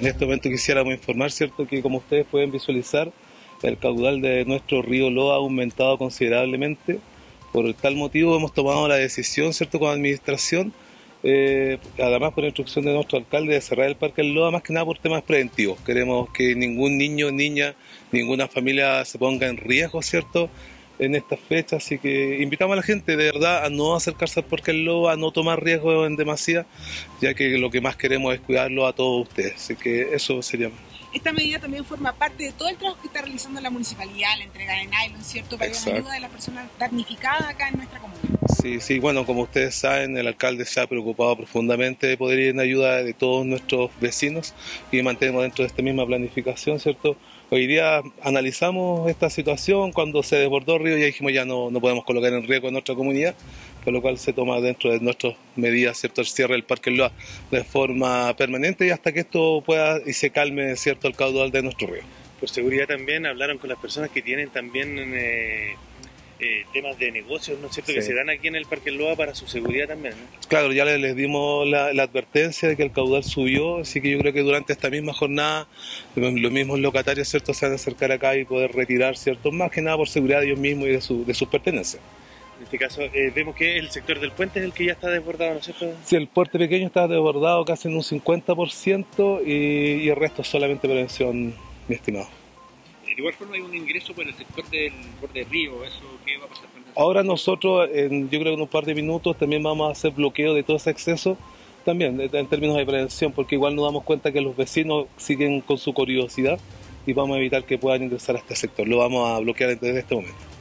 En este momento quisiéramos informar, ¿cierto?, que como ustedes pueden visualizar, el caudal de nuestro río Loa ha aumentado considerablemente. Por tal motivo hemos tomado la decisión, ¿cierto?, como administración, además por instrucción de nuestro alcalde, de cerrar el Parque El Loa, más que nada por temas preventivos. Queremos que ningún niño, niña, ninguna familia se ponga en riesgo, ¿cierto?, en estas fechas, así que invitamos a la gente de verdad a no acercarse al Parque El Loa, a no tomar riesgos en demasía, ya que lo que más queremos es cuidarlo a todos ustedes, así que eso sería. Esta medida también forma parte de todo el trabajo que está realizando la municipalidad, la entrega de nylon, ¿cierto?, para la ayuda de las personas damnificadas acá en nuestra comuna. Sí, sí, bueno, como ustedes saben, el alcalde se ha preocupado profundamente de poder ir en ayuda de todos nuestros vecinos y mantenemos dentro de esta misma planificación, ¿cierto? Hoy día analizamos esta situación, cuando se desbordó el río ya dijimos ya no podemos colocar en riesgo a nuestra comunidad, por lo cual se toma dentro de nuestras medidas, ¿cierto?, el cierre del Parque El Loa de forma permanente y hasta que esto pueda y se calme, ¿cierto?, el caudal de nuestro río. Por seguridad también hablaron con las personas que tienen también temas de negocios, ¿no es cierto?, sí, que se dan aquí en el Parque El Loa para su seguridad también, ¿no? Claro, ya les dimos la advertencia de que el caudal subió, así que yo creo que durante esta misma jornada los mismos locatarios, ¿cierto?, se van a acercar acá y poder retirar, ¿cierto?, más que nada por seguridad de ellos mismos y de sus pertenencias. En este caso vemos que el sector del puente es el que ya está desbordado, ¿no es cierto? Sí, el puente pequeño está desbordado casi en un 50% y el resto es solamente prevención, mi estimado. De igual forma hay un ingreso por el sector del borde río, ¿eso qué va a pasar? Ahora nosotros, yo creo que en un par de minutos también vamos a hacer bloqueo de todo ese exceso, también en términos de prevención, porque igual nos damos cuenta que los vecinos siguen con su curiosidad y vamos a evitar que puedan ingresar a este sector. Lo vamos a bloquear desde este momento.